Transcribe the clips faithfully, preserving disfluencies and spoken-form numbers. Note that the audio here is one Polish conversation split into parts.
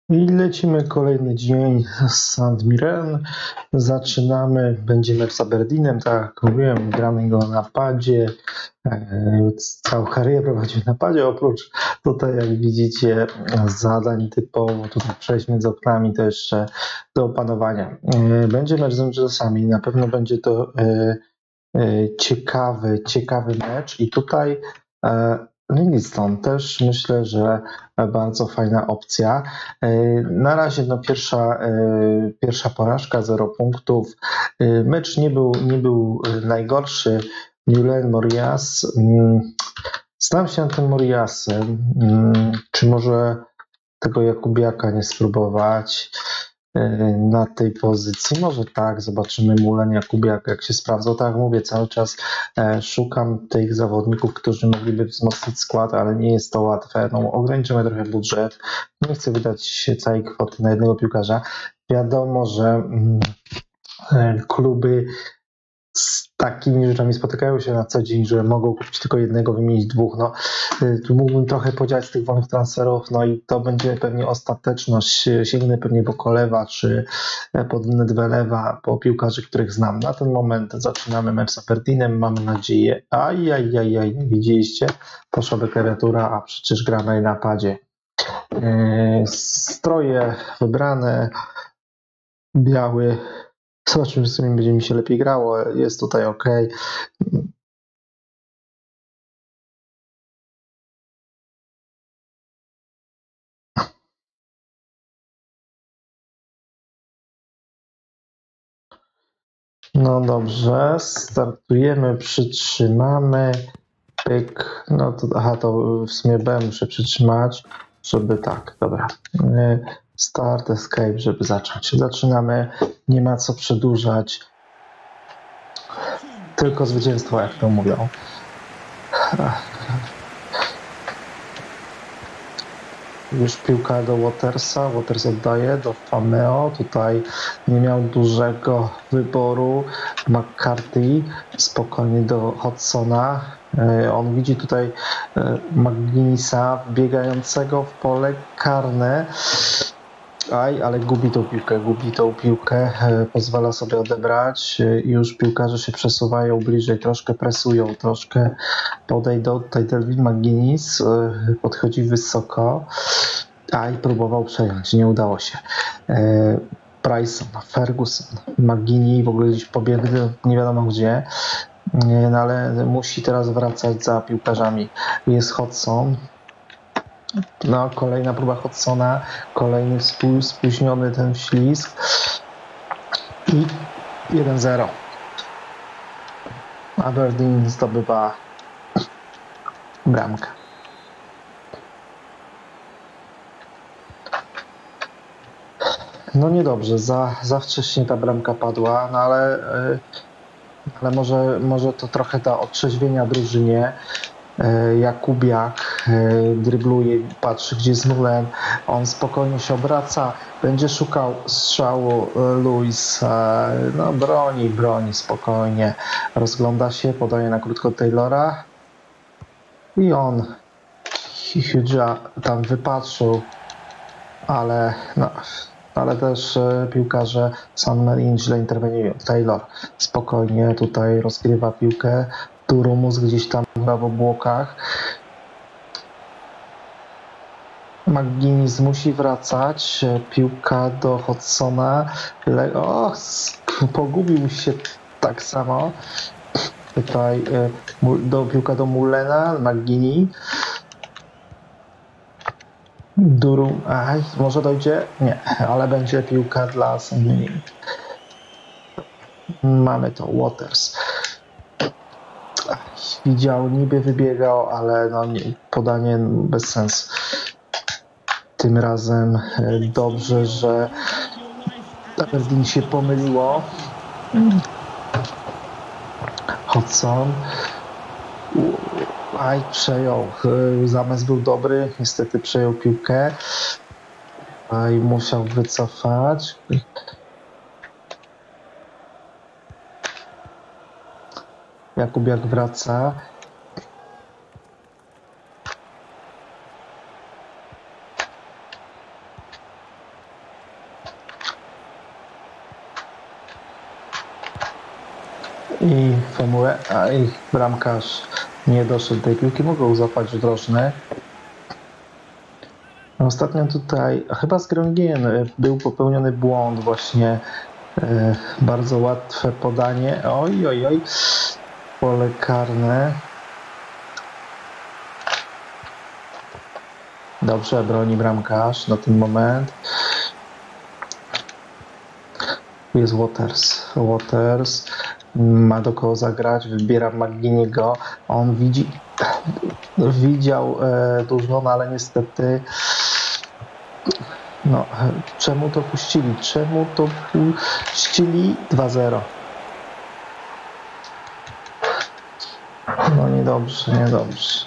I lecimy kolejny dzień z Saint Mirren. Zaczynamy, będziemy z Aberdeenem, tak jak mówiłem, gramy go na padzie. E, Całą karierę prowadził na padzie, oprócz tutaj, jak widzicie, zadań typowo tutaj przejść między oknami, to jeszcze do opanowania. E, Będzie mecz z Angelesami, na pewno będzie to e, e, ciekawy, ciekawy mecz i tutaj e, Livingston też myślę, że bardzo fajna opcja. E, Na razie no, pierwsza, e, pierwsza porażka, zero punktów. E, Mecz nie był, nie był najgorszy. Newland Morias. mm, Znam się tym Moriasem. Mm, Czy może tego Jakubiaka nie spróbować e, na tej pozycji? Może tak, zobaczymy Mulen Jakubiak, jak się sprawdzą. Tak jak mówię, cały czas e, szukam tych zawodników, którzy mogliby wzmocnić skład, ale nie jest to łatwe. No, ograniczymy trochę budżet. Nie chcę wydać całej kwoty na jednego piłkarza. Wiadomo, że mm, e, kluby z takimi rzeczami spotykają się na co dzień, że mogą kupić tylko jednego, wymienić dwóch. No, y, tu mógłbym trochę podziałać z tych wolnych transferów, no i to będzie pewnie ostateczność. Sięgnę pewnie po Kolewa czy po Nedvelewa, po piłkarzy, których znam. Na ten moment zaczynamy mecz z Aberdeenem, mamy nadzieję. Ajajajaj, widzieliście? Poszła do klawiatura, a przecież gra na napadzie. Yy, stroje wybrane, biały. Zobaczymy, z którym będzie mi się lepiej grało. Jest tutaj ok. No dobrze, startujemy, przytrzymamy. Pyk. No to, aha, to w sumie B muszę przytrzymać, żeby tak, dobra. Start, escape, żeby zacząć. Zaczynamy, nie ma co przedłużać. Tylko zwycięstwo, jak to mówią. Już piłka do Watersa, Waters oddaje do Fameo, tutaj nie miał dużego wyboru. McCarthy spokojnie do Hodsona. On widzi tutaj McGuinnessa biegającego w pole karne. Aj, ale gubi tą piłkę, gubi tą piłkę, pozwala sobie odebrać i już piłkarze się przesuwają bliżej, troszkę presują, troszkę podejdą. Tutaj Delvin McGuinness podchodzi wysoko, a i próbował przejąć, nie udało się. Bryson, Ferguson, McGuinness w ogóle gdzieś pobiegł nie wiadomo gdzie, no ale musi teraz wracać za piłkarzami. Jest Hodgson. No, kolejna próba Hodsona, kolejny spóźniony ten ślizg i jeden zero. Aberdeen zdobywa bramkę. No niedobrze, za, za wcześnie ta bramka padła, no ale, ale może, może to trochę da otrzeźwienia drużynie. Jakubiak drybluje, patrzy gdzie jest Mulen, on spokojnie się obraca, będzie szukał strzału. Luis no broni, broni spokojnie, rozgląda się, podaje na krótko Taylora i on Hugha tam wypatrzył, ale no, ale też piłkarze San Marino źle interweniują. Taylor spokojnie tutaj rozgrywa piłkę, Turumus gdzieś tam w obłokach. McGuinness musi wracać. Piłka do Hodsona. O, pogubił się tak samo. Tutaj do, piłka do Mulena, McGuinness. Durum, aj, może dojdzie? Nie, ale będzie piłka dla Saint Mirren. Mamy to, Waters. Widział, niby wybiegał, ale no nie, podanie bez sensu. Tym razem dobrze, że Aberdeen się pomyliło. Hodgson. Aj, przejął. Zamysł był dobry, niestety przejął piłkę. Aj, musiał wycofać. Jakubiak wraca. I Femue, a ich bramkarz nie doszedł do tej piłki, mogą złapać rzut rożny. Ostatnio tutaj, chyba z Grongien był popełniony błąd właśnie, e, bardzo łatwe podanie, oj, oj, oj, pole karne. Dobrze broni bramkarz na ten moment. Jest Waters, Waters ma do kogo zagrać, wybiera Maginiego, on widzi, widział e, dużo, no ale niestety no, czemu to puścili, czemu to puścili dwa zero. No niedobrze, niedobrze.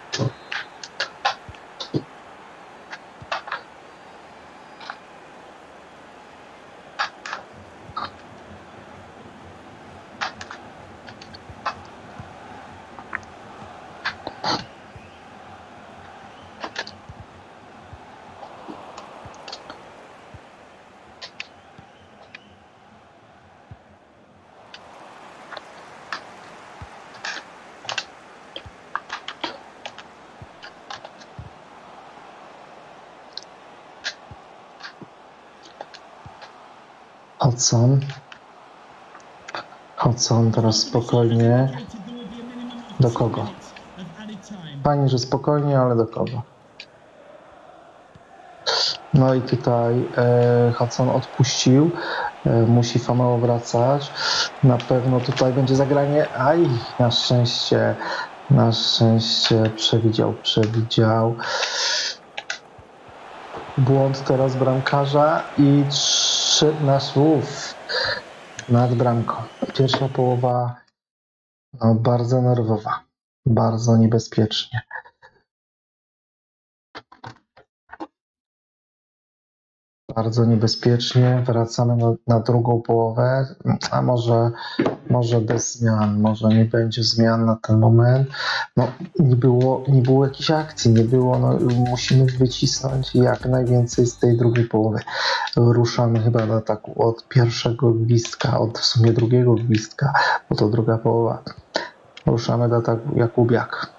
Hodgson. Hodgson teraz spokojnie. Do kogo? Fajnie, że spokojnie, ale do kogo? No i tutaj e, Hodgson odpuścił. E, musi Fameo wracać. Na pewno tutaj będzie zagranie. Aj, na szczęście, na szczęście przewidział, przewidział. Błąd teraz bramkarza i trzy na słów nad bramką. Pierwsza połowa no, bardzo nerwowa, bardzo niebezpiecznie. Bardzo niebezpiecznie. Wracamy na, na drugą połowę, a może, może bez zmian, może nie będzie zmian na ten moment. No, nie było, nie było jakiejś akcji, nie było, no, musimy wycisnąć jak najwięcej z tej drugiej połowy. Ruszamy chyba do ataku od pierwszego gwizdka, od w sumie drugiego gwizdka, bo to druga połowa. Ruszamy do ataku Jakubiak.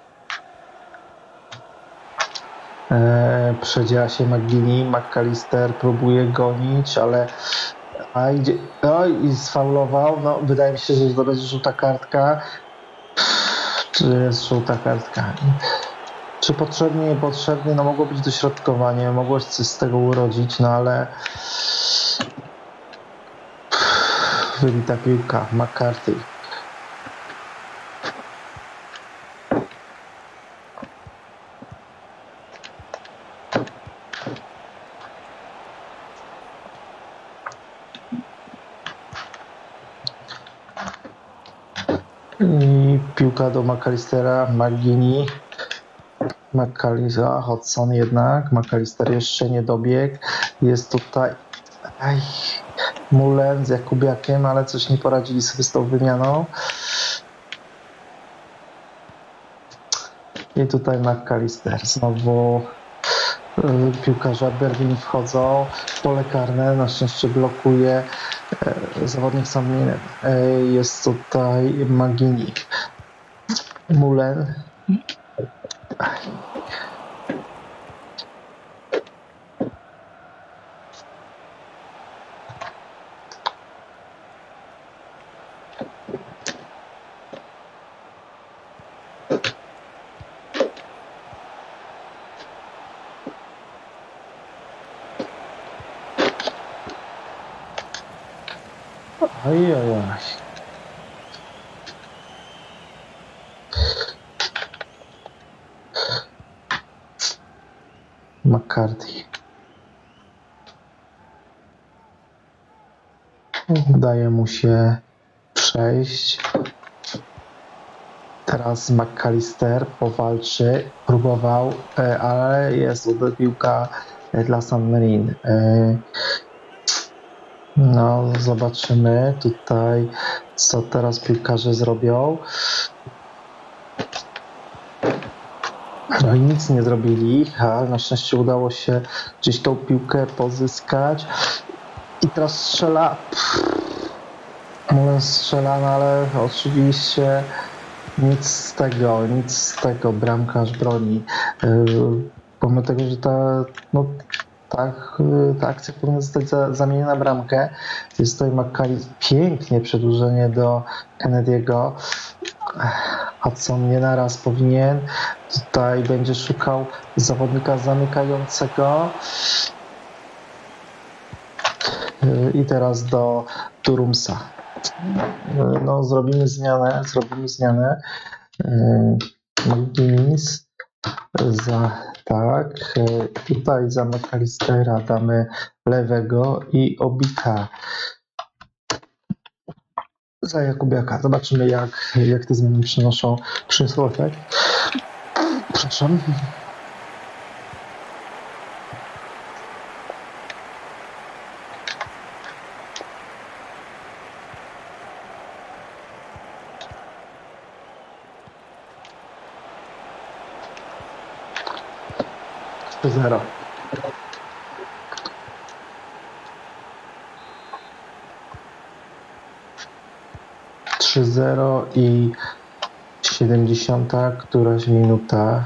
Eee, przedziela się McGinney, McAllister próbuje gonić, ale a idzie, oj, i sfaulował. No, wydaje mi się, że to będzie żółta kartka. Czy jest żółta kartka? Czy potrzebnie, niepotrzebnie? No mogło być dośrodkowanie, mogło się coś z tego urodzić, no ale wybita piłka, McCarthy. I piłka do McAllistera, McGinney, McAllister, Hodgson jednak, McAllister jeszcze nie dobiegł, jest tutaj aj, Mullen z Jakubiakiem, ale coś nie poradzili sobie z tą wymianą. I tutaj McAllister, znowu y, piłkarze Aberdeen wchodzą, pole karne, na szczęście blokuje y, zawodnik Saint Mirren. Y, jest tutaj McGinney, Mullen. Oj, oj, oj. McCarthy. Udaje mu się przejść. Teraz McAllister powalczy, próbował, ale jest piłka dla Saint Mirren. No, zobaczymy tutaj, co teraz piłkarze zrobią. No i nic nie zrobili, a na szczęście udało się gdzieś tą piłkę pozyskać. I teraz strzela. Mulen strzela, no ale oczywiście nic z tego, nic z tego, bramkarz broni. Pomimo tego, że ta, no, tak, ta akcja powinna zostać za, zamieniona na bramkę. Jest tutaj McCallis, pięknie przedłużenie do Kennedy'ego. Hudson nie naraz powinien. Tutaj będzie szukał zawodnika zamykającego. I teraz do Turumsa. No, zrobimy zmianę, zrobimy zmianę. McGuinness za, tak, tutaj za McAllistera damy lewego i Obika za Jakubiaka. Zobaczymy, jak, jak te zmiany przynoszą, przyniosą efekt. Przepraszam. trzy zero. trzy zero i siedemdziesiąta któraś minuta.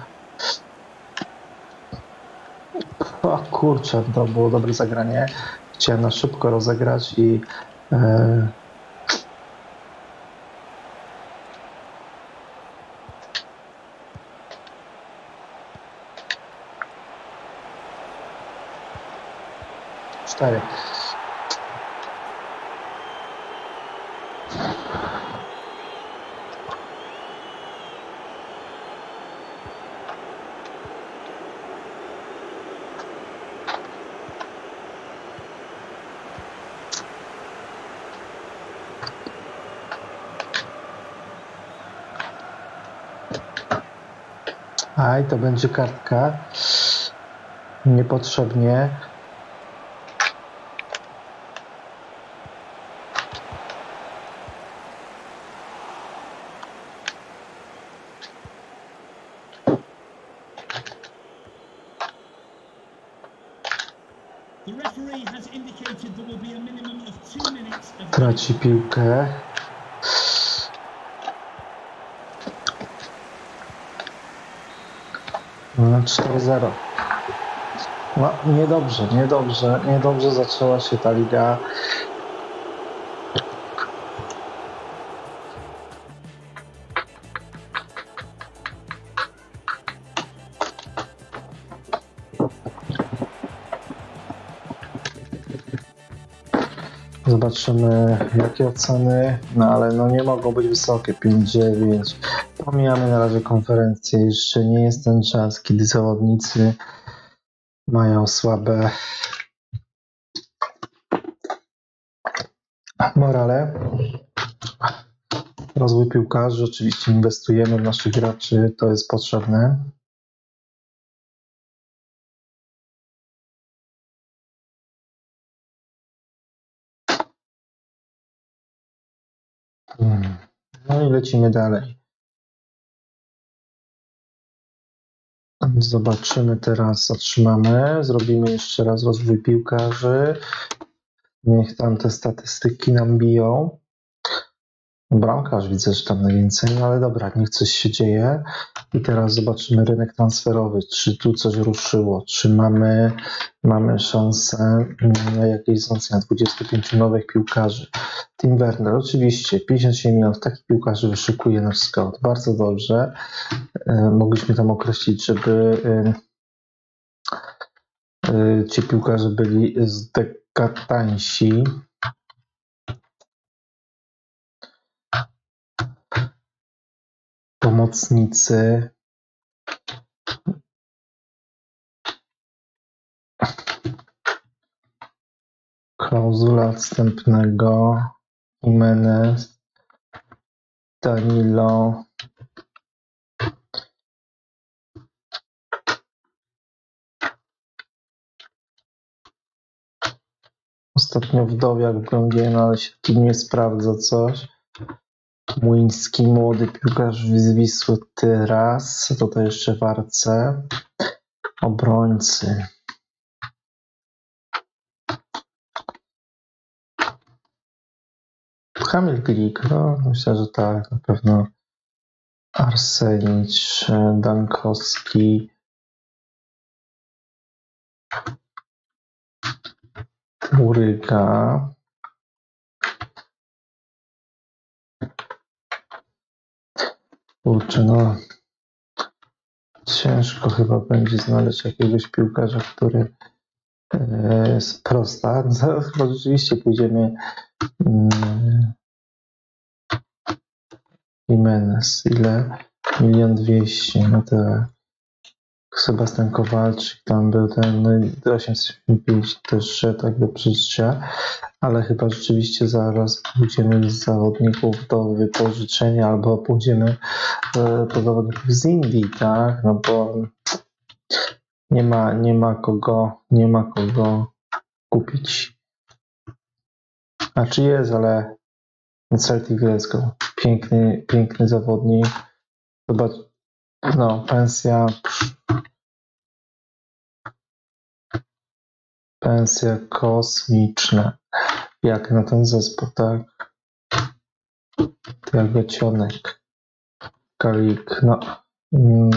O kurczę, to było dobre zagranie. Chciałem na szybko rozegrać i e, cztery. A i to będzie kartka. Niepotrzebnie. Traci piłkę. cztery zero. No, niedobrze, niedobrze, niedobrze zaczęła się ta liga. Zobaczymy, jakie oceny, no ale no nie mogą być wysokie, pięć dziewięć. Pomijamy na razie konferencję, jeszcze nie jest ten czas, kiedy zawodnicy mają słabe morale. Rozwój piłkarzy, oczywiście inwestujemy w naszych graczy, to jest potrzebne. No i lecimy dalej. Zobaczymy teraz, zatrzymamy, zrobimy jeszcze raz rozwój piłkarzy. Niech tam te statystyki nam biją. Bramkarz widzę, że tam najwięcej, no ale dobra, niech coś się dzieje. I teraz zobaczymy rynek transferowy, czy tu coś ruszyło, czy mamy, mamy szansę na jakieś wzmocnienie dwudziestu pięciu nowych piłkarzy. Tim Werner, oczywiście, pięćdziesiąt siedem milionów takich piłkarzy wyszukuje nasz scout. Bardzo dobrze. E, mogliśmy tam określić, żeby e, e, ci piłkarze byli zdekatańsi. Pomocnicy. Klauzula odstępnego. Jimenez. Danilo. Ostatnio Wdowiak w Grągielu, ale się tu nie sprawdza coś. Młyński, młody piłkarz z Wisły Tyras. Tutaj jeszcze w Arce. Obrońcy. Kamil Glik, no myślę, że tak, na pewno. Arsenicz, Dankowski, Uryga. Kurczę, no ciężko chyba będzie znaleźć jakiegoś piłkarza, który e, sprosta. No, chyba rzeczywiście pójdziemy mm, Jimenez. Ile? Milion dwieście. No to Sebastian Kowalczyk tam był ten no, osiemset pięć też tak do przeżycia, ale chyba rzeczywiście zaraz pójdziemy z zawodników do wypożyczenia albo pójdziemy e, po zawodników z Indii, tak? No bo nie ma, nie ma kogo, nie ma kogo kupić. A czy jest, ale Celtic Glasgow. Piękny, piękny zawodnik. Zobacz, no, pensja. Pensja kosmiczna. Jak na ten zespół, tak? Jagocionek. Kalik, no. Mm.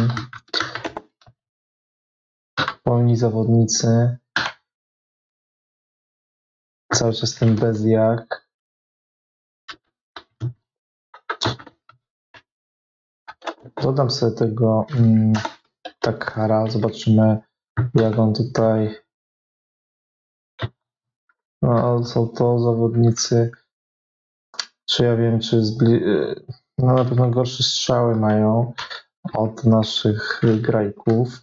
Wolni zawodnicy. Cały czas ten Bezjak. Dodam sobie tego mm, Takhara. Zobaczymy, jak on tutaj. No, są to zawodnicy. Czy ja wiem, czy zbli... no, na pewno gorsze strzały mają od naszych grajków.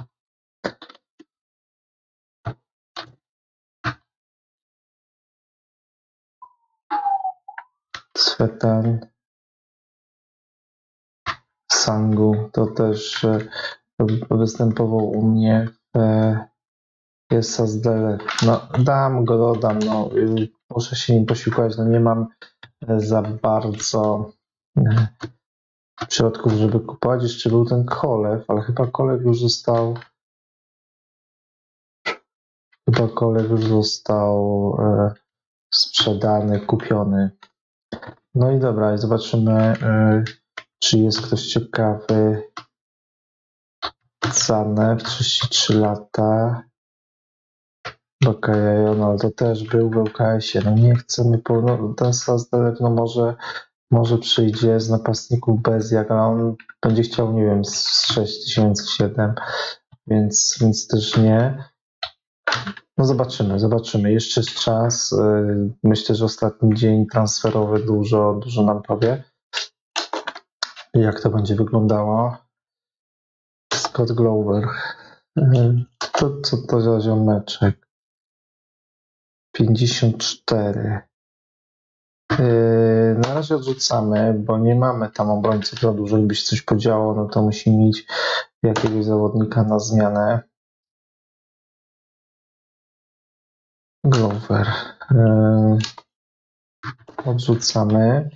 Svetan, Sangu, to też występował u mnie w jest Sazdele. No dam go, dodam, no muszę się nim posiłkować, no nie mam za bardzo środków, żeby kupować. Jeszcze był ten Kolew, ale chyba Kolew już został chyba Kolew już został e, sprzedany, kupiony. No i dobra, i zobaczymy, e, czy jest ktoś ciekawy. Zanew, trzydzieści trzy lata. Bakajajo, no to też był w L K S-ie. No nie chcemy, po, no, ten Sazdelew, no może może przyjdzie z napastników bez, jak on będzie chciał, nie wiem, z sześć tysięcy, siedem, więc, więc też nie. No zobaczymy, zobaczymy. Jeszcze jest czas. Myślę, że ostatni dzień transferowy dużo, dużo nam powie, jak to będzie wyglądało. Scott Glover. To co to za ziomeczek? pięćdziesiąt cztery. Yy, na razie odrzucamy, bo nie mamy tam obrońców za dużo. Gdyby się coś podziało, no to musimy mieć jakiegoś zawodnika na zmianę. Glover. Yy, odrzucamy.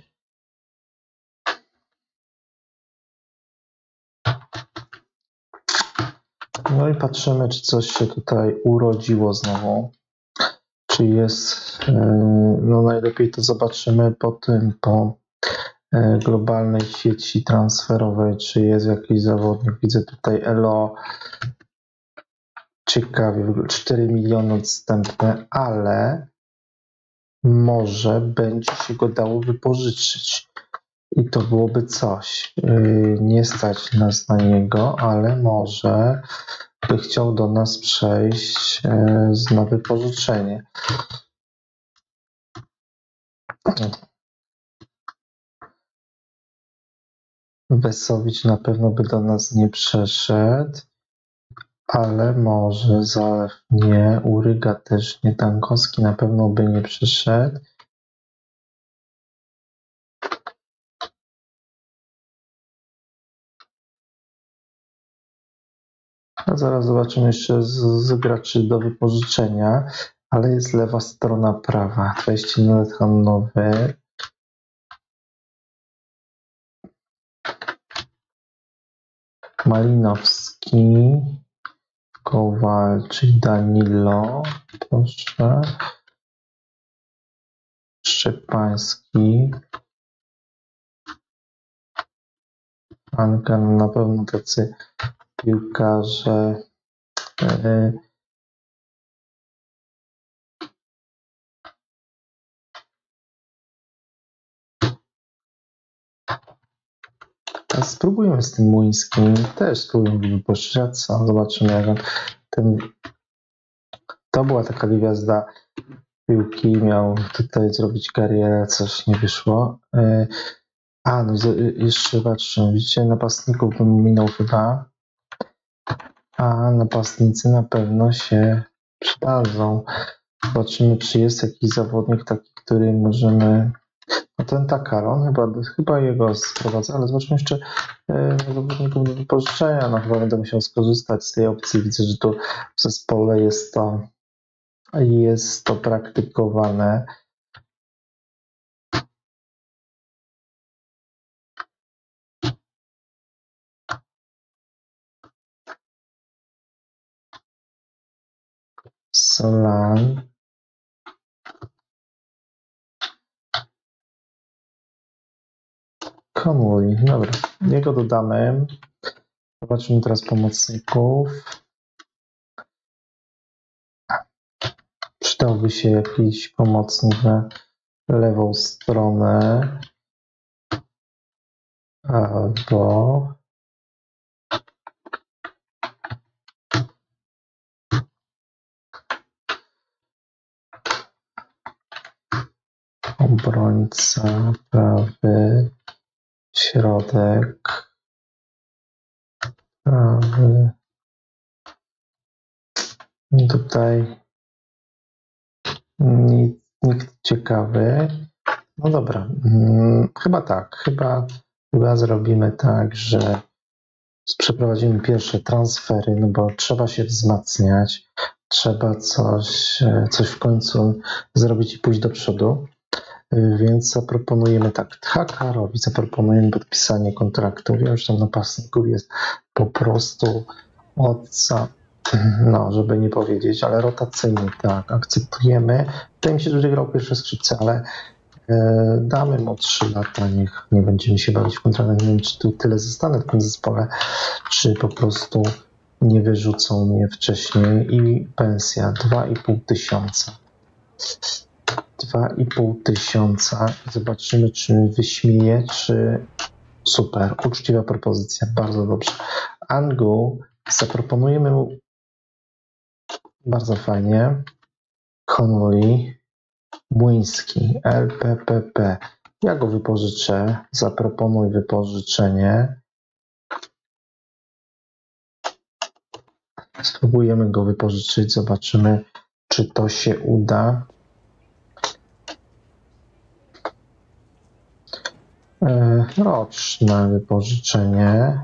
No i patrzymy, czy coś się tutaj urodziło znowu. Czy jest, no najlepiej to zobaczymy po tym, po globalnej sieci transferowej, czy jest jakiś zawodnik. Widzę tutaj Elo, ciekawie, cztery miliony odstępne, ale może będzie się go dało wypożyczyć i to byłoby coś. Nie stać nas na niego, ale może by chciał do nas przejść na wypożyczenie. Wesowicz na pewno by do nas nie przeszedł, ale może Zalew nie, Uryga też nie, Dankowski na pewno by nie przeszedł. A zaraz zobaczymy jeszcze z, z graczy do wypożyczenia, ale jest lewa strona prawa. dwadzieścia lat handlowy. Malinowski, Kowalczyk, Danilo, proszę. Szczepański. Anka, na pewno tacy piłkarze. Yy, Spróbujmy z tym Młyńskim. Też spróbujmy wypuszczać. Zobaczymy, jak on ten. To była taka gwiazda piłki. Miał tutaj zrobić karierę, coś nie wyszło. A, no jeszcze patrzę. Widzicie, napastników bym minął chyba. A napastnicy na pewno się przydadzą. Zobaczymy, czy jest jakiś zawodnik taki, który możemy. No ten Takaron, chyba, chyba jego sprowadza, ale zobaczmy jeszcze e, zawodników do wypożyczenia. No chyba będę musiał skorzystać z tej opcji. Widzę, że tu w zespole jest to, jest to praktykowane. Solan. Komuli. Dobra, jego dodamy. Zobaczymy teraz pomocników. Przydałby się jakiś pomocnik na lewą stronę. Albo obrońca prawy, środek prawy. Tutaj nikt, nikt ciekawy. No dobra, hmm, chyba tak. Chyba, chyba zrobimy tak, że przeprowadzimy pierwsze transfery, no bo trzeba się wzmacniać. Trzeba coś, coś w końcu zrobić i pójść do przodu. Więc zaproponujemy tak, Hakarowi zaproponujemy podpisanie kontraktu. Wiem, że tam napastników jest po prostu odca, no, żeby nie powiedzieć, ale rotacyjnie tak, akceptujemy. Wydaje mi się, że będzie grał pierwsze skrzypce, ale e, damy mu trzy lata, niech nie będziemy się bawić w kontraktach. Nie wiem, czy tu tyle zostanę w tym zespole, czy po prostu nie wyrzucą mnie wcześniej. I pensja dwa i pół tysiąca. dwa i pół tysiąca. Zobaczymy, czy mnie wyśmieje, czy super. Uczciwa propozycja. Bardzo dobrze. Angu zaproponujemy mu bardzo fajnie. Connolly, Młyński, L P P P. Ja go wypożyczę. Zaproponuj wypożyczenie. Spróbujemy go wypożyczyć. Zobaczymy, czy to się uda. Roczne wypożyczenie.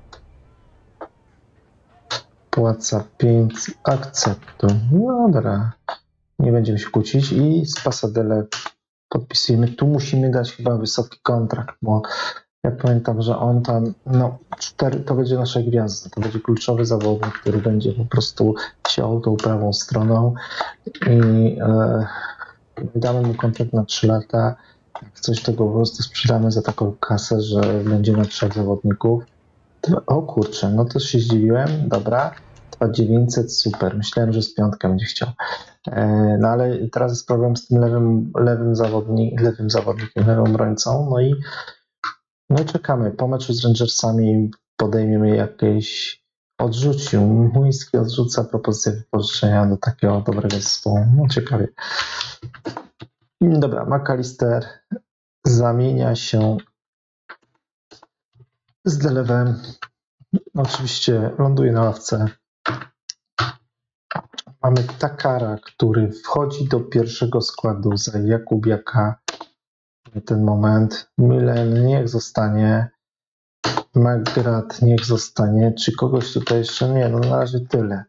Płaca pięć. Akceptuj. Dobra. Nie będziemy się kłócić. I z Pasadele podpisujemy. Tu musimy dać chyba wysoki kontrakt, bo ja pamiętam, że on tam, no, cztery, to będzie nasza gwiazda. To będzie kluczowy zawodnik, który będzie po prostu ciął tą prawą stroną i e, damy mu kontrakt na trzy lata. Jak coś tego po prostu sprzedamy za taką kasę, że będzie na trzech zawodników. O kurczę, no to się zdziwiłem. Dobra, dwa tysiące dziewięćset, super. Myślałem, że z piątkę będzie chciał. E, no ale teraz jest problem z tym lewym, lewym, zawodnik, lewym zawodnikiem, lewym obrońcą. No i, no i czekamy. Po meczu z Rangersami podejmiemy jakieś. Odrzucił. Młyński odrzuca propozycję wypożyczenia do takiego dobrego zespołu. No ciekawie. Dobra, McAllister zamienia się z Delewem. Oczywiście ląduje na ławce. Mamy Takara, który wchodzi do pierwszego składu za Jakubiaka na ten moment. Milen niech zostanie. McGrath niech zostanie. Czy kogoś tutaj jeszcze nie? No na razie tyle.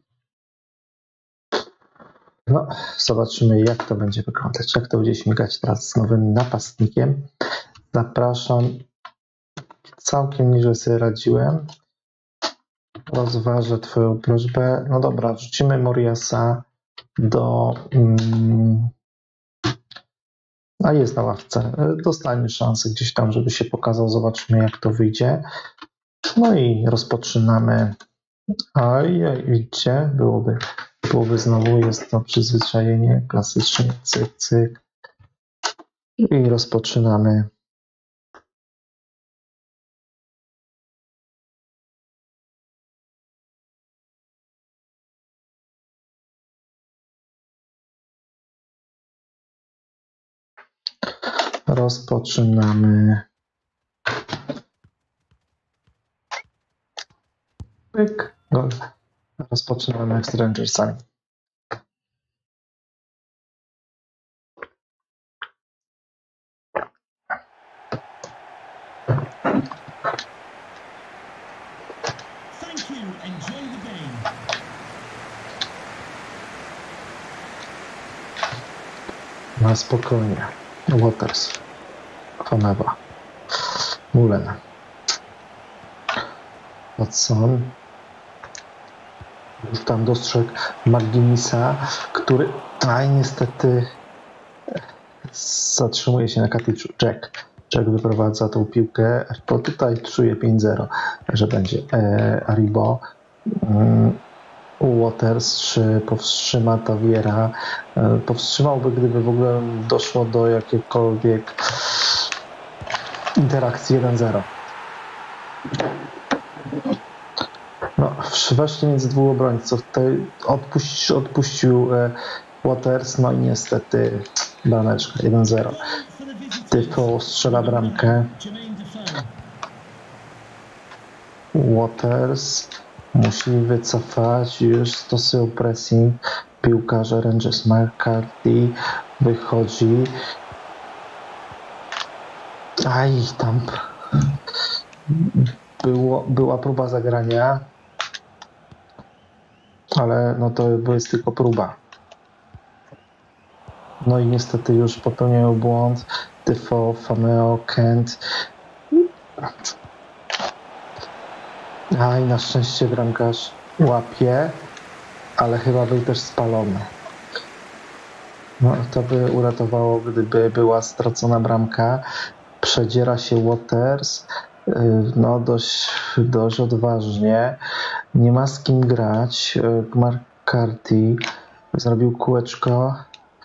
No, zobaczymy, jak to będzie wyglądać. Jak to będzie śmigać teraz z nowym napastnikiem. Zapraszam. Całkiem nieźle sobie radziłem. Rozważę twoją prośbę. No dobra, wrzucimy Moriasa do, mm, A jest na ławce. Dostanie szansę gdzieś tam, żeby się pokazał. Zobaczymy, jak to wyjdzie. No i rozpoczynamy. Oj, widzicie, byłoby, byłoby znowu, jest to przyzwyczajenie, klasycznie, cyk, cyk. I rozpoczynamy. Rozpoczynamy. Pyk, gol. Rozpoczynamy z Rangersami. Na spokojnie. Waters. Famewa. Mullen. Watson. Już tam dostrzegł McGuinnessa, który aj niestety zatrzymuje się na Katiczu. Jack. Jack wyprowadza tą piłkę, bo tutaj czuje pięć zero, że będzie e, Aribo. Mm, Waters, czy powstrzyma Tawiera. E, powstrzymałby, gdyby w ogóle doszło do jakiejkolwiek interakcji jeden zero. No, weszli między dwóch obrońców. Tutaj odpuści, odpuścił e, Waters, no i niestety brameczka jeden zero. Defoe strzela bramkę. Waters musi wycofać, już stosują pressing. Piłkarze Rangers. McCarthy wychodzi. Aj, tam było, była próba zagrania, ale no to jest tylko próba. No i niestety już popełniają błąd. Defoe, Fameo, Kent. A i na szczęście bramkarz łapie, ale chyba był też spalony. No to by uratowało, gdyby była stracona bramka. Przedziera się Waters, no dość, dość odważnie. Nie ma z kim grać. McCarthy zrobił kółeczko.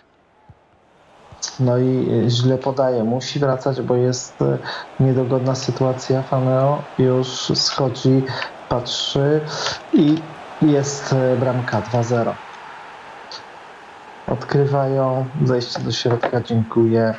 No i źle podaje. Musi wracać, bo jest niedogodna sytuacja. Fameo już schodzi, patrzy i jest bramka dwa zero. Odkrywają. Zejście do środka. Dziękuję.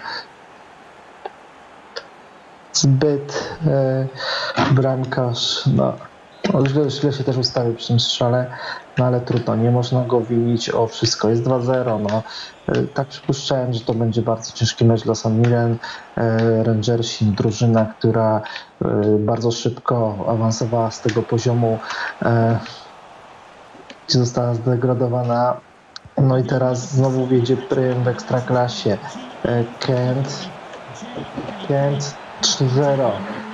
Zbyt e, bramkarz, no, źle, źle się też ustawił przy tym strzale, no ale trudno, nie można go winić o wszystko, jest dwa zero, no. E, tak przypuszczałem, że to będzie bardzo ciężki mecz dla St Mirren. e, Rangersi, drużyna, która e, bardzo szybko awansowała z tego poziomu, e, gdzie została zdegradowana, no i teraz znowu wiedzie prym w Ekstraklasie. e, Kent Kent trzy zero.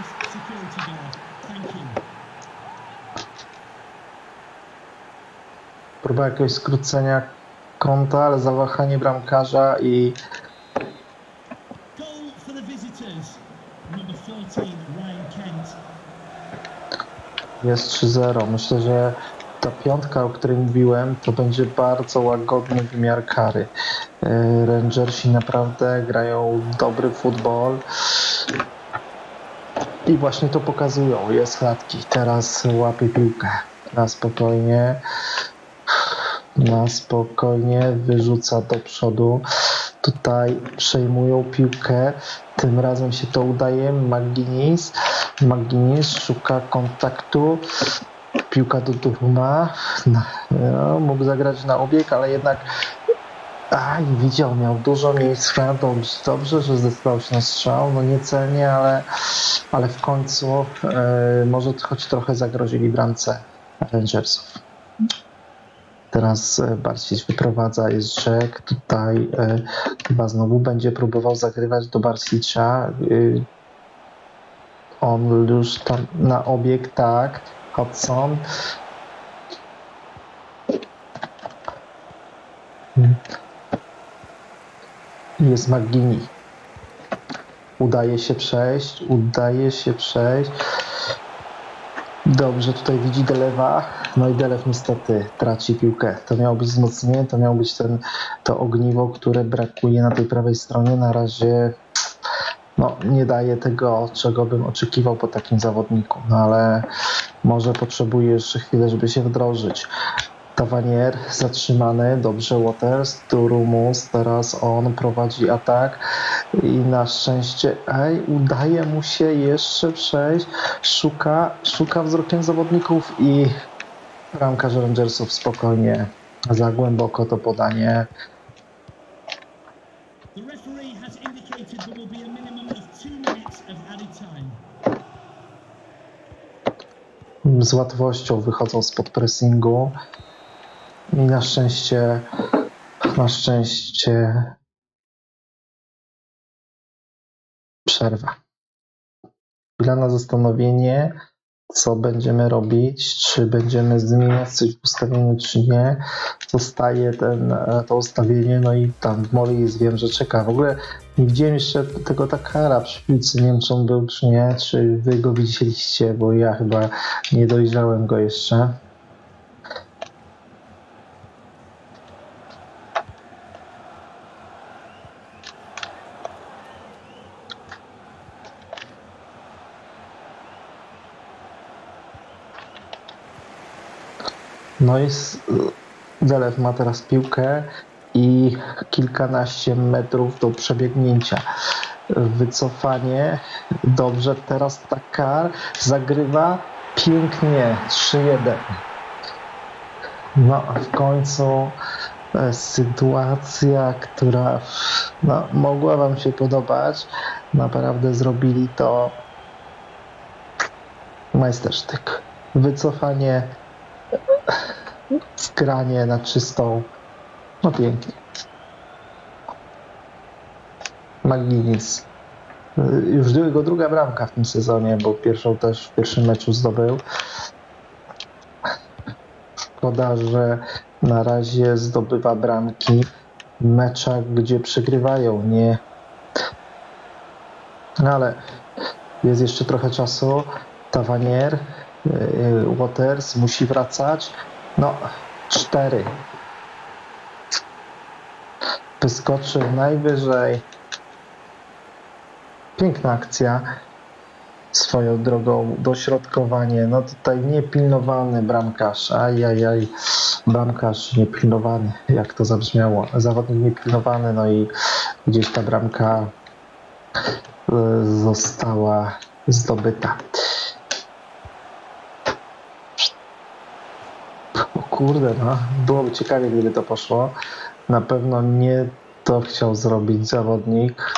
Próba jakiegoś skrócenia kąta, ale zawahanie bramkarza i jest trzy zero. Myślę, że ta piątka, o której mówiłem, to będzie bardzo łagodny wymiar kary. Rangersi naprawdę grają dobry futbol. I właśnie to pokazują. Jest klatki. Teraz łapie piłkę. Na spokojnie. Na spokojnie. Wyrzuca do przodu. Tutaj przejmują piłkę. Tym razem się to udaje. McGuinness. McGuinness szuka kontaktu. Piłka do Duruma. No, mógł zagrać na obieg, ale jednak Aj, widział, miał dużo miejsca, dobrze, dobrze, że zdecydował się na strzał, no niecelnie, ale, ale w końcu e, może choć trochę zagrozili bramce Rangersów. Teraz Barsic wyprowadza, jest Jack, tutaj e, chyba znowu będzie próbował zagrywać do Barsicia. E, on już tam na obieg, tak, Hodgson. Jest McGuinness. udaje się przejść, udaje się przejść. Dobrze, tutaj widzi Delewa, no i Delew niestety traci piłkę. To miało być wzmocnienie, to miało być ten, to ogniwo, które brakuje na tej prawej stronie. Na razie no, nie daje tego, czego bym oczekiwał po takim zawodniku, no ale może potrzebuje jeszcze chwilę, żeby się wdrożyć. Tavernier zatrzymany, dobrze Waters, tu Rumus, teraz on prowadzi atak i na szczęście, ej, udaje mu się jeszcze przejść, szuka, szuka wzrokiem zawodników i bramkarz Rangersów spokojnie, za głęboko to podanie. Z łatwością wychodzą spod pressingu i na szczęście, na szczęście przerwa. Chwila na zastanowienie, co będziemy robić, czy będziemy zmieniać coś w ustawieniu, czy nie. Zostaje ten, to ustawienie, no i tam w Morris wiem, że czeka. W ogóle nie widziałem jeszcze tego Takara przy piłce, nie wiem, czy on był, czy nie, czy wy go widzieliście, bo ja chyba nie dojrzałem go jeszcze. No jest, Delew ma teraz piłkę i kilkanaście metrów do przebiegnięcia. Wycofanie, dobrze, teraz Takar zagrywa pięknie, trzy jeden. No w końcu sytuacja, która no, mogła wam się podobać, naprawdę zrobili to majstersztyk. Wycofanie, skranie na czystą, no pięknie. McGuinness. Już jego druga bramka w tym sezonie, bo pierwszą też w pierwszym meczu zdobył. Szkoda, że na razie zdobywa bramki w meczach, gdzie przegrywają, nie. No ale jest jeszcze trochę czasu. Tavernier, Waters musi wracać. No, cztery. Wyskoczył najwyżej. Piękna akcja. Swoją drogą dośrodkowanie. No tutaj niepilnowany bramkarz. Ajajaj. Bramkarz niepilnowany. Jak to zabrzmiało. Zawodnik niepilnowany. No i gdzieś ta bramka została zdobyta. O kurde, no. Byłoby ciekawie, gdyby to poszło. Na pewno nie to chciał zrobić zawodnik.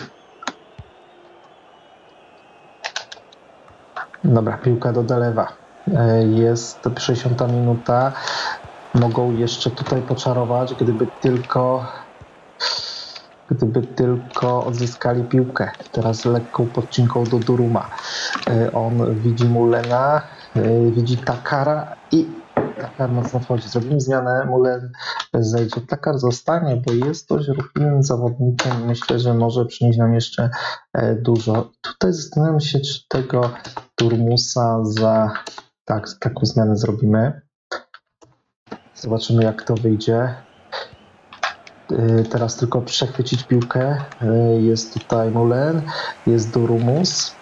Dobra, piłka do Delewa. Jest sześćdziesiąta minuta. Mogą jeszcze tutaj poczarować, gdyby tylko gdyby tylko odzyskali piłkę. Teraz lekką podcinką do Duruma. On widzi Mulena, widzi Takara i Takar mocno wchodzi. Zrobimy zmianę, Mulen zejdzie. Takar zostanie, bo jest dość ruchliwym zawodnikiem. Myślę, że może przynieść nam jeszcze dużo. Tutaj zastanawiam się, czy tego Turmusa za... Tak, taką zmianę zrobimy. Zobaczymy, jak to wyjdzie. Teraz tylko przechwycić piłkę. Jest tutaj Mulen, jest Durumus.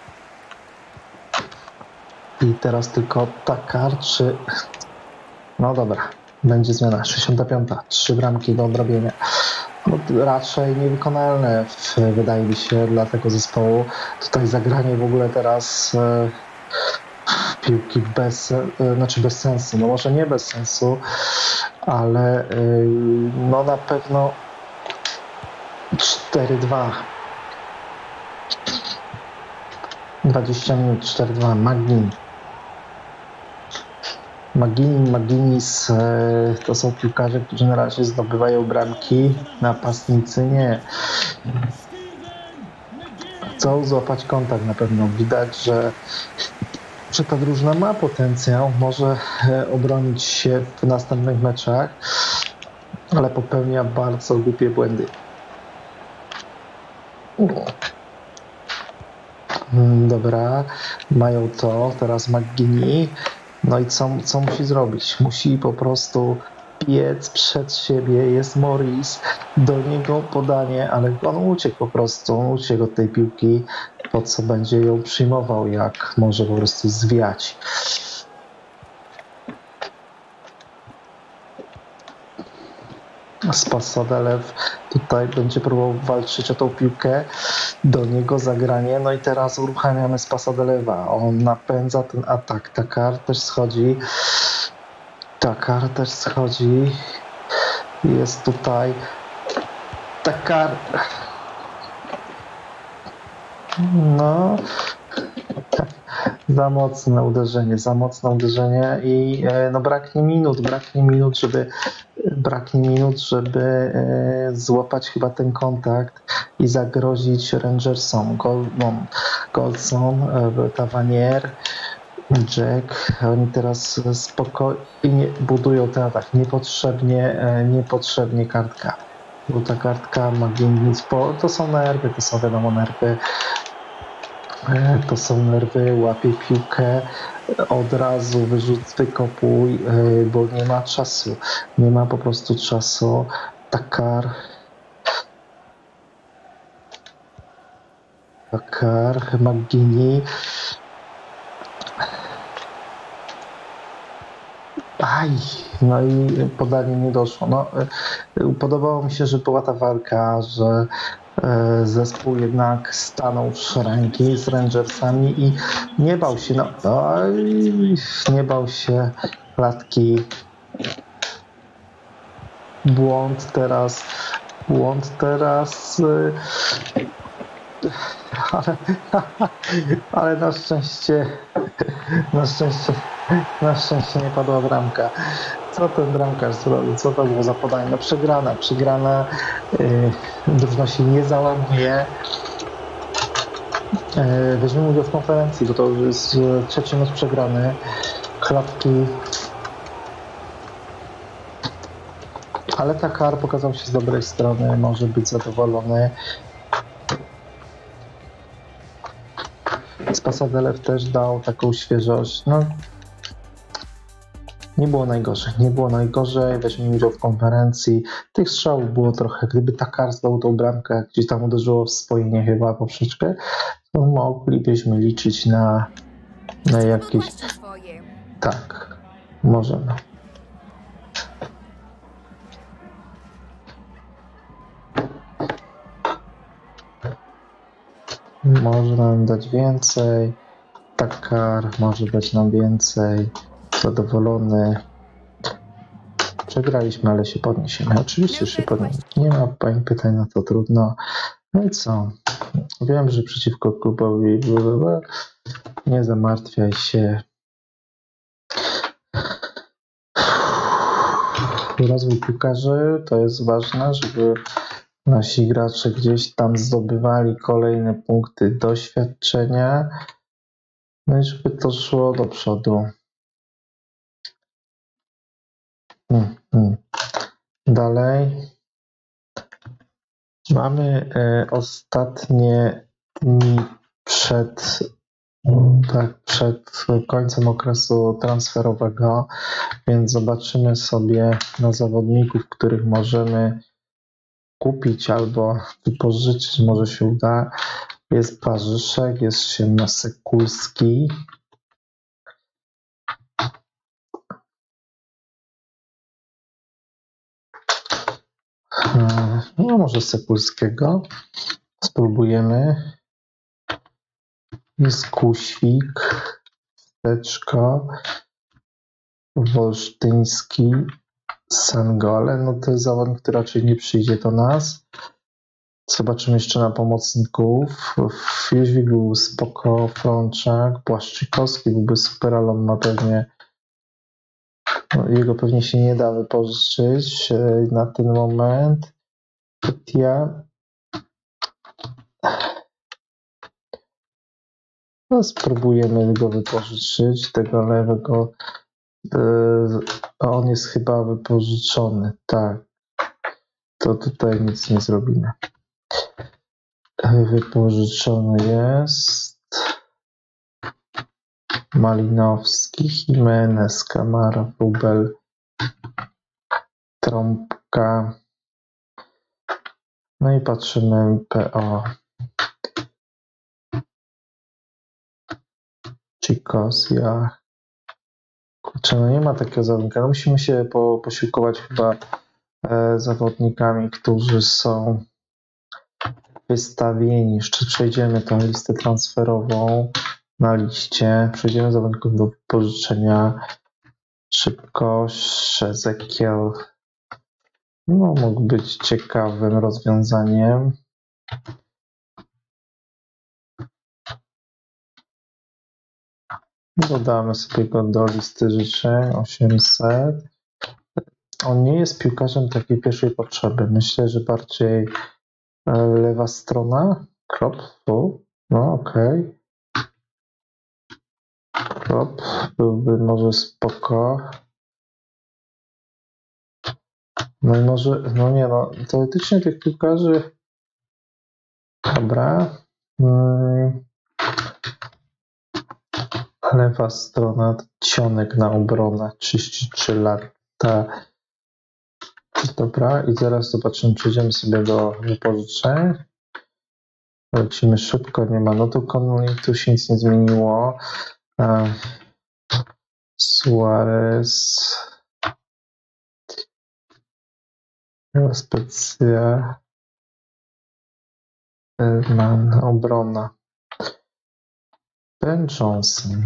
I teraz tylko Takar, czy... No dobra, będzie zmiana. sześćdziesiąta piąta. Trzy bramki do odrobienia. No, raczej niewykonalne, wydaje mi się, dla tego zespołu. Tutaj zagranie w ogóle teraz e, piłki bez, e, znaczy bez sensu. No może nie bez sensu, ale e, no na pewno cztery dwa. dwadzieścia minut, cztery dwa. Magin. Magin, Maginis to są piłkarze, którzy na razie zdobywają bramki, napastnicy nie. Chcą złapać kontakt na pewno. Widać, że, że ta drużyna ma potencjał, może obronić się w następnych meczach, ale popełnia bardzo głupie błędy. Mm, Dobra, mają to, teraz McGinney. No i co, co musi zrobić? Musi po prostu biec przed siebie, jest Morris, do niego podanie, ale on uciekł po prostu, on uciekł od tej piłki, po co będzie ją przyjmował, jak może po prostu zwiać. Spasadelew tutaj będzie próbował walczyć o tą piłkę, do niego zagranie, no i teraz uruchamiamy Spasadelewa, on napędza ten atak, Takar też schodzi, Takar też schodzi, jest tutaj Takar, no za mocne uderzenie, za mocne uderzenie i no braknie minut, braknie minut, żeby braknie minut, żeby złapać chyba ten kontakt i zagrozić Rangersom. Goldson, Goldson Tavernier, Jack, oni teraz spokojnie budują ten atak. Niepotrzebnie, niepotrzebnie kartka. Żółta kartka, McGinney, to są nerwy, to są wiadomo nerwy. To są nerwy, łapie piłkę, od razu wyrzuć, wykopuj, bo nie ma czasu. Nie ma po prostu czasu. Takar. Takar, McGinney. Aj, no i podanie nie doszło. No, podobało mi się, że była ta walka, że zespół jednak stanął w szeregi z Rangersami i nie bał się, no, no nie bał się klatki. Błąd teraz, błąd teraz, ale, ale na szczęście, na szczęście, na szczęście nie padła bramka. Co ten bramkarz zrobił? Co to było za podanie? No przegrana, przegrana. Yy, drużyna się nie załamuje. Yy, weźmiemy udział w konferencji, bo to jest trzeci mecz przegrany. Klatki. Ale Takar pokazał się z dobrej strony, może być zadowolony. Spasadelew też dał taką świeżość. No, nie było najgorzej, nie było najgorzej, weźmiemy udział w konferencji. Tych strzałów było trochę. Gdyby Takar zdał tą bramkę, gdzieś tam uderzyło w spojenie chyba poprzeczkę, to moglibyśmy liczyć na, na jakieś... Tak, możemy. Może nam dać więcej. Takar może dać nam więcej. Zadowolony. Przegraliśmy, ale się podniesiemy. Oczywiście się podniesiemy. Nie ma pani pytań na to, trudno. No i co? Wiem, że przeciwko klubowi nie zamartwiaj się. Rozwój piłkarzy to jest ważne, żeby nasi gracze gdzieś tam zdobywali kolejne punkty doświadczenia. No i żeby to szło do przodu. Hmm, hmm. Dalej. Mamy e, ostatnie dni przed, tak, przed końcem okresu transferowego, więc zobaczymy sobie na zawodników, których możemy kupić albo wypożyczyć, może się uda. Jest Parzyszek, jest Sekulski. No może Sekulskiego. Spróbujemy. Jest Kuświk, Steczko, Wolsztyński, Sangole. No to jest zawodnik, który raczej nie przyjdzie do nas. Zobaczymy jeszcze na pomocników. Jóźwik był spoko, Frączak, Błaszczykowski byłby super, ale on ma pewnie, no, jego pewnie się nie da wypożyczyć na ten moment. Ja no, spróbujemy go wypożyczyć, tego lewego. A on jest chyba wypożyczony, tak. To tutaj nic nie zrobimy. Wypożyczony jest. Malinowski, Jimenez, Kamara, Wróbel, Trąbka. No i patrzymy P O. Chikosja. Kurczę, no nie ma takiego zawodnika. No musimy się po, posiłkować chyba e, zawodnikami, którzy są wystawieni. Jeszcze przejdziemy tą listę transferową na liście. Przejdziemy zawodników do wypożyczenia. Szybko. Ezekiel. No, mógł być ciekawym rozwiązaniem. Dodamy sobie go do listy życzeń. osiemset. On nie jest piłkarzem takiej pierwszej potrzeby. Myślę, że bardziej lewa strona. Krop. No okej. Okay. Krop byłby może spoko. No i może, no nie no, teoretycznie tych piłkarzy. Dobra. Hmm. Lewa strona, Cionek na obronę, trzydzieści trzy lata. Dobra, i zaraz zobaczymy, przejdziemy sobie do wypożyczeń. Lecimy szybko, nie ma. No to Connolly, tu się nic nie zmieniło. Suarez. Specja. Elman, obrona. Ben Johnson.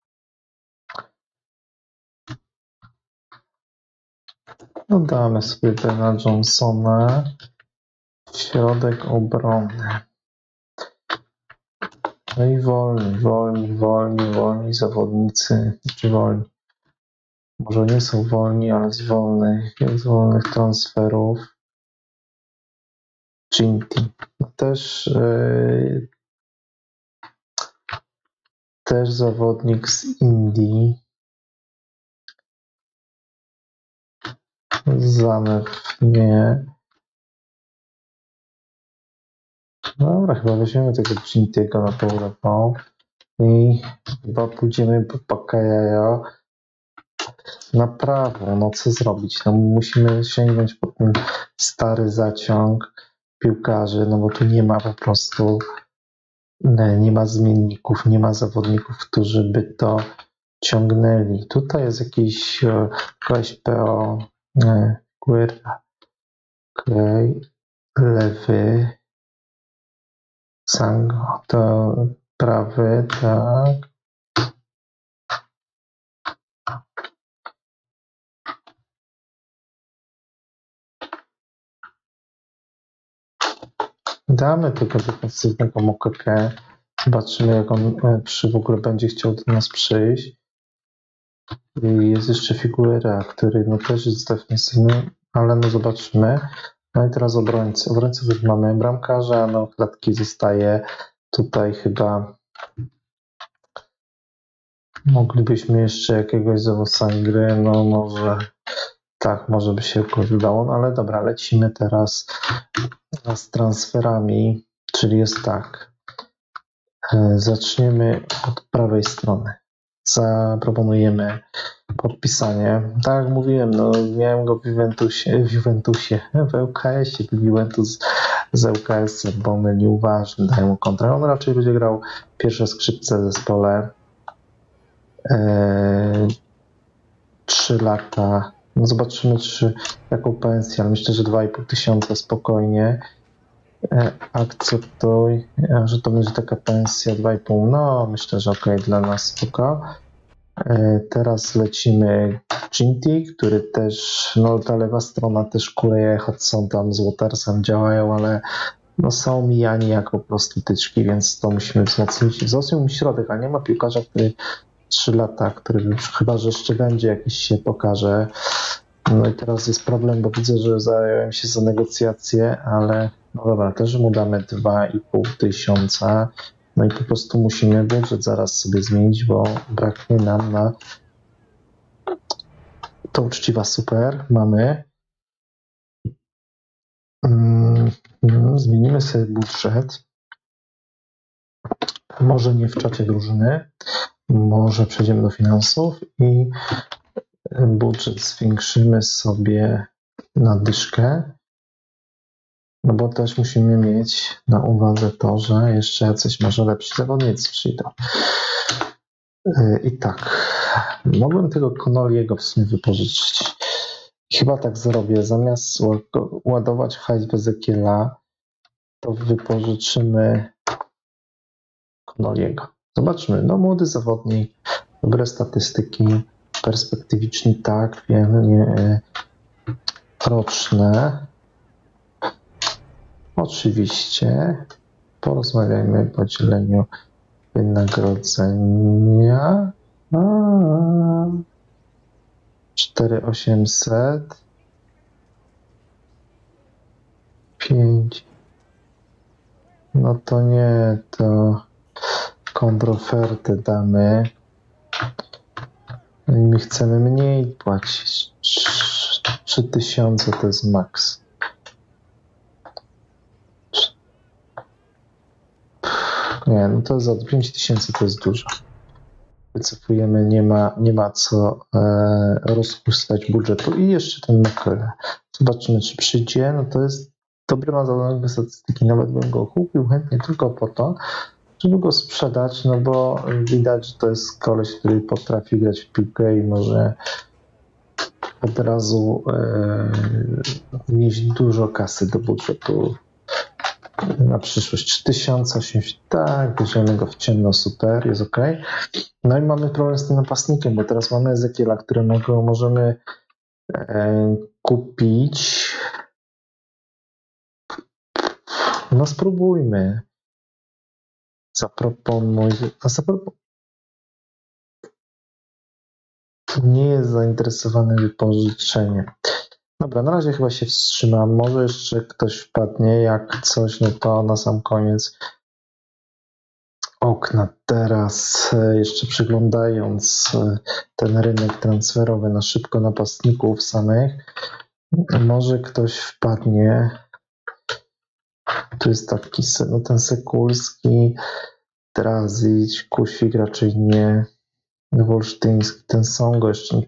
Dodamy sobie Bena Johnsona. Środek obrony. No i wolni, wolni, wolni, wolni zawodnicy. Czy wolni? Może nie są wolni, ale z wolnych, z wolnych transferów. Ginty. Też, yy, też zawodnik z Indii. Zamew nie. Dobra, chyba weźmiemy tego Ginty'ego na tą lewą i chyba pójdziemy po Pakajajo na prawo. No co zrobić? No musimy sięgnąć po ten stary zaciąg piłkarzy, no bo tu nie ma po prostu, nie, nie ma zmienników, nie ma zawodników, którzy by to ciągnęli. Tutaj jest jakiś koleś P O, nie, Guerra, okej, okay. Lewy, Sango, to prawy, tak. Damy tego defensywnego Mokekę. Zobaczymy, jak on przy w ogóle będzie chciał do nas przyjść. I jest jeszcze Figuera, który no też jest defensywny, ale no zobaczymy. No i teraz obrońcy. Obrońców już mamy. Bramkarza, no klatki zostaje. Tutaj chyba moglibyśmy jeszcze jakiegoś Zawosangry, no może tak, może by się jakoś udało, no ale dobra, lecimy teraz z transferami, czyli jest tak. Zaczniemy od prawej strony. Zaproponujemy podpisanie. Tak jak mówiłem, no miałem go w Juventusie, w Juventusie, w L K S-ie, w Juventus z L K S-em, bo mylił ważny, dają mu kontrakt. On raczej będzie grał pierwsze skrzypce w zespole. Eee, trzy lata. No zobaczymy, czy jaką pensję, ale myślę, że dwa i pół tysiąca spokojnie. E, akceptuj, że to będzie taka pensja dwa i pół. No myślę, że okej, okay, dla nas spoko. E, teraz lecimy Ginty, który też, no ta lewa strona też kuleje, choć są tam z Watersem działają, ale no są mijani jak po prostu tyczki, więc to musimy wzmocnić. Wzmocnił środek, a nie ma piłkarza, który trzy lata, który chyba, że jeszcze będzie jakiś się pokaże. No i teraz jest problem, bo widzę, że zająłem się za negocjacje, ale no dobra, też mu damy dwa i pół tysiąca. No i po prostu musimy budżet zaraz sobie zmienić, bo braknie nam na to uczciwa super. Mamy. Mm, zmienimy sobie budżet. Może nie w czacie drużyny, może przejdziemy do finansów i budżet zwiększymy sobie na dyszkę. No bo też musimy mieć na uwadze to, że jeszcze jacyś może lepsi zawodnicy przyjdą. I tak, mogłem tego Connolly'ego w sumie wypożyczyć. Chyba tak zrobię. Zamiast ładować hajs w Ezekiela, to wypożyczymy Connolly'ego. Zobaczmy. No młody zawodnik, dobre statystyki, perspektywiczny, tak, wiem, nie, roczne. Oczywiście porozmawiajmy o dzieleniu wynagrodzenia. cztery tysiące osiemset. pięć. No to nie, to kontrofertę damy. My chcemy mniej płacić. trzy tysiące to jest maks. Nie, no to za pięć tysięcy to jest dużo. Wycofujemy, nie ma, nie ma co e, rozpuszczać budżetu. I jeszcze ten McCullough. Zobaczymy, czy przyjdzie. No to jest dobry, ma zadane statystyki. Nawet bym go kupił chętnie tylko po to, żeby go sprzedać, no bo widać, że to jest koleś, który potrafi grać w piłkę i może od razu e, wnieść dużo kasy do budżetu na przyszłość. trzy tysiące osiemdziesiąt, tak, bierzemy go w ciemno, super, jest ok. No i mamy problem z tym napastnikiem, bo teraz mamy Ezekiela, którego możemy e, kupić. No spróbujmy. Zaproponuj. A zaproponuj. Nie jest zainteresowany wypożyczeniem. Dobra, na razie chyba się wstrzymam. Może jeszcze ktoś wpadnie. Jak coś, no to na sam koniec okna. Teraz jeszcze przeglądając ten rynek transferowy na szybko napastników samych, może ktoś wpadnie. Tu jest taki, no ten Sekulski, Drazić, Kusik raczej nie, Wolsztyński, ten Songo jeszcze,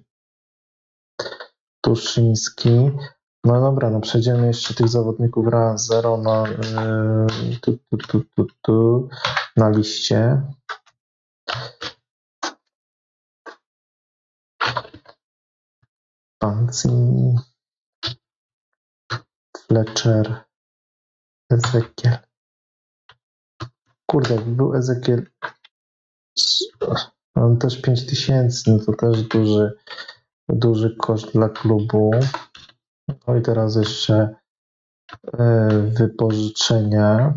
Tuszyński. No dobra, no przejdziemy jeszcze tych zawodników raz zero na, yy, tu, tu, tu, tu, tu, na liście. Pancini, Fletcher, Ezekiel. Kurde, jakby był Ezekiel, on też pięć tysięcy, no to też duży, duży koszt dla klubu. No i teraz jeszcze wypożyczenia.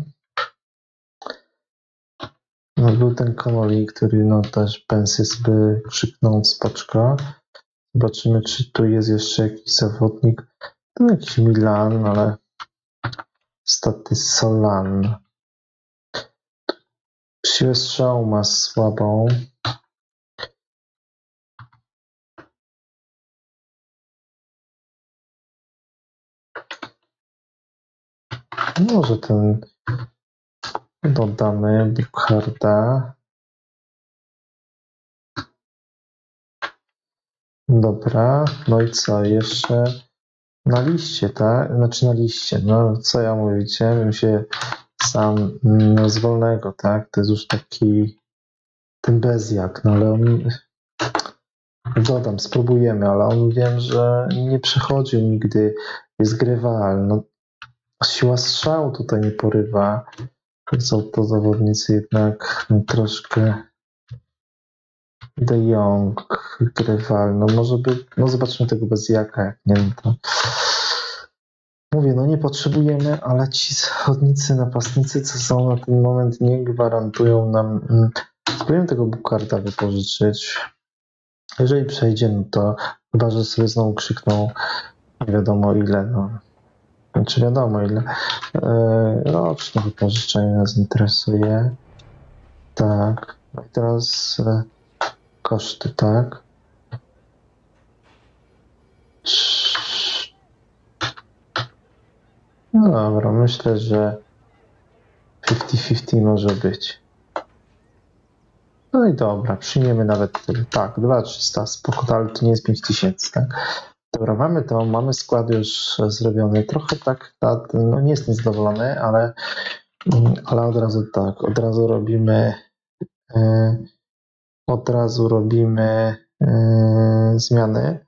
No był ten Connolly, który no też pensję sobie krzyknął z paczka. Zobaczymy, czy tu jest jeszcze jakiś zawodnik. To jakiś Milan, ale staty Solan. Siłę strzału ma słabą. Może ten dodamy Burkharda. Dobra, no i co? Jeszcze na liście, tak? Znaczy na liście, no co ja mówicie? Bym się sam no, z wolnego, tak? To jest już taki ten bezjak, no ale on dodam, spróbujemy, ale on wiem, że nie przechodził nigdy, jest grywal, no siła strzału tutaj nie porywa. Są to zawodnicy jednak no, troszkę De Jong, grywal, no może by, no zobaczmy tego bezjaka, jak nie, no to mówię, no nie potrzebujemy, ale ci zawodnicy, napastnicy, co są na ten moment, nie gwarantują nam. Mm, spróbujemy tego Burkharda wypożyczyć. Jeżeli przejdzie, no to chyba, że sobie znowu krzykną nie wiadomo ile, no. Czy wiadomo ile. Eee, roczne wypożyczenie nas interesuje. Tak. No i teraz e, koszty, tak. No dobra, myślę, że pięćdziesiąt pięćdziesiąt może być. No i dobra, przyjmiemy nawet tyle. Tak, dwa tysiące trzysta, spoko, ale to nie jest pięć tysięcy, tak? Dobra, mamy to, mamy skład już zrobiony. Trochę tak, tak no nie jestem zadowolony, ale, ale od razu tak, od razu robimy e, od razu robimy e, zmiany.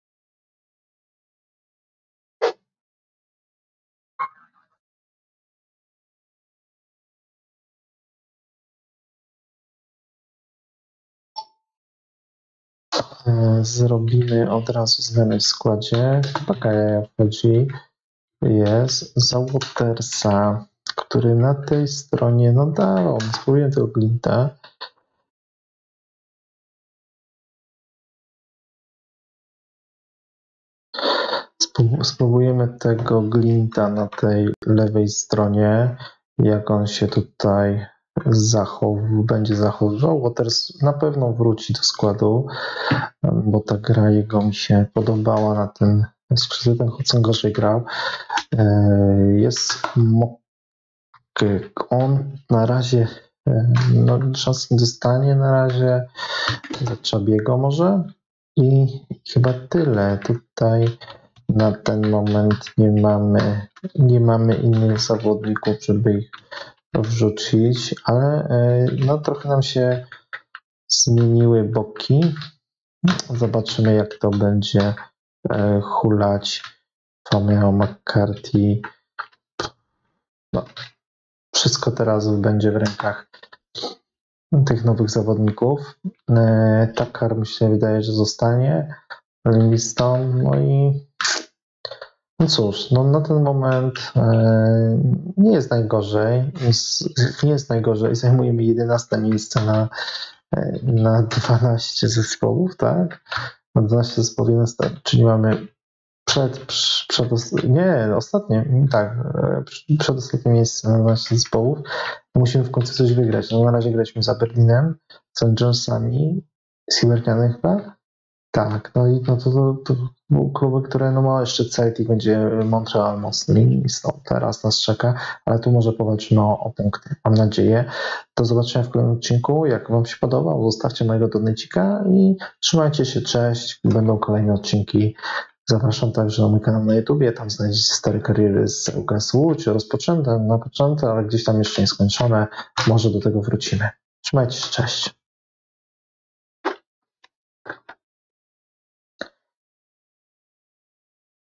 Zrobimy od razu zmiany w składzie. Taka jaja wchodzi. Jest za Watersa, który na tej stronie, no dawał, spróbuję tego Glinta. Spróbujemy tego Glinta na tej lewej stronie, jak on się tutaj zachow- będzie zachowywał. Waters na pewno wróci do składu, bo ta gra jego mi się podobała na ten skrzydle, ten Hudson gorzej grał. Jest Mokek. On na razie no, szans nie dostanie na razie za Czabiego może i chyba tyle. Tutaj na ten moment nie mamy nie mamy innych zawodników, żeby ich wrzucić, ale no trochę nam się zmieniły boki. Zobaczymy, jak to będzie hulać. Romeo McCarthy. No, wszystko teraz będzie w rękach tych nowych zawodników. Takar mi się wydaje, że zostanie. Livingston, no i no cóż, no na ten moment e, nie jest najgorzej. Jest, nie jest najgorzej. Zajmujemy jedenaste miejsce na, na dwanaście zespołów, tak? Na dwanaście zespołów, czyli mamy przed, przed, nie, ostatnie, tak, przedostatnie miejsce na dwanaście zespołów. Musimy w końcu coś wygrać. No na razie graliśmy z Aberdeanem, Saint John'sami, z Hibernianem chyba. Tak, no i no to, to, to były kluby, które no ma jeszcze Celtic, będzie Montreal mocny, Livingston teraz nas czeka, ale tu może powalczymy o, o punkty, mam nadzieję. Do zobaczenia w kolejnym odcinku. Jak Wam się podobał, zostawcie mojego donecika i trzymajcie się, cześć, będą kolejne odcinki. Zapraszam także na mój kanał na YouTubie, tam znajdziecie stare kariery z U K S Łódź, rozpoczęte, napoczęte, ale gdzieś tam jeszcze nie skończone, może do tego wrócimy. Trzymajcie się, cześć.